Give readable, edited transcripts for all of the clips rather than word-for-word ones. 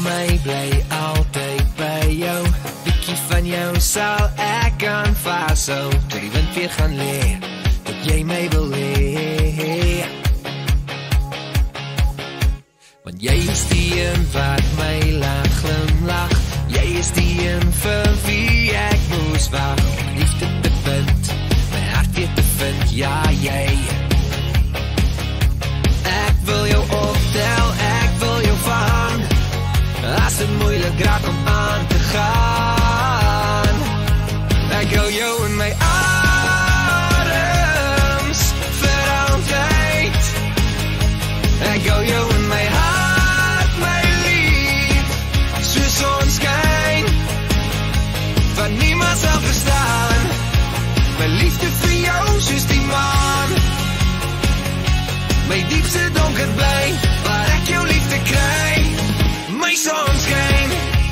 my bly altyd by jou. Bietjie van jou sal ek aan vashou, tot die wind weer gaan lê, tot jy my wil hê. Want jy is die een wat my laat glimlag, jy is die een vir wie ek moes wag, om liefde te vind, my hart weer te vind, ja jy. Ek wil jou optel, ek wil jou vang, as dit moeilik raak om aan te gaan. Ek hou jou in my arms vir altyd. Ek hou jou in my hart, my lief, soos sonskyn wat niemand sal verstaan. My liefde vir jou soos die maan, my diepste donker bly, waar ek jou liefde kry, my sonskyn.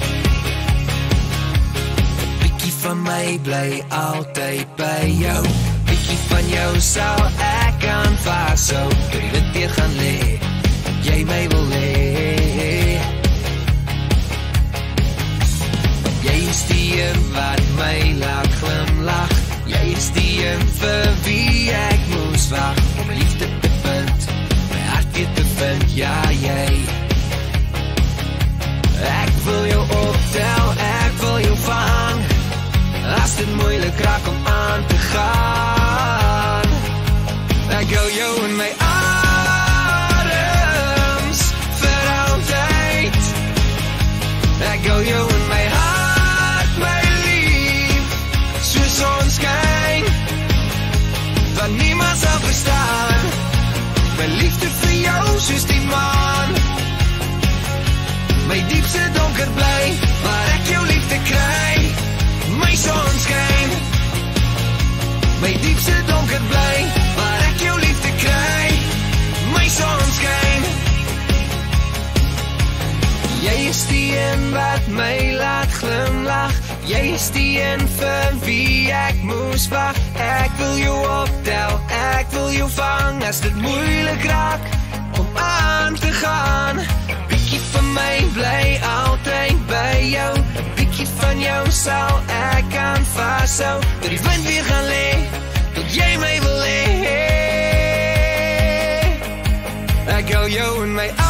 Bietjie van my bly altyd by jou, bietjie van jou sal ek aan vashou, tot die wind weer gaan lê, jy my wil hê. Jy is die een wat my laat glimlag, jy is die een vir wie ek moes wag, om liefde te vind, my hart weer te vind, ja jy. Ek wil jou optel, ek wil jou vang, as dit moeilik raak om aan te gaan. Ek hou jou in my arms vir altyd. Ek hou jou in my hart, my lief, soos sonskyn wat niemand sal verstaan. My liefde vir jou soos die maan, my diepste donker bly, waar ek jou liefde kry, my sonskyn. My diepste donker bly, waar ek jou liefde kry, my sonskyn. Jy is die een wat my laat glimlag, jy is die een vir wie ek moes wag. Ek wil jou optel, ek wil jou vang, as dit moeilik raak om aan te gaan. Bietjie van my bly altyd by jou, bietjie van jou sal ek aan vashou, tot die wind weer gaan lê, tot jy my wil hê. Ek hou jou in my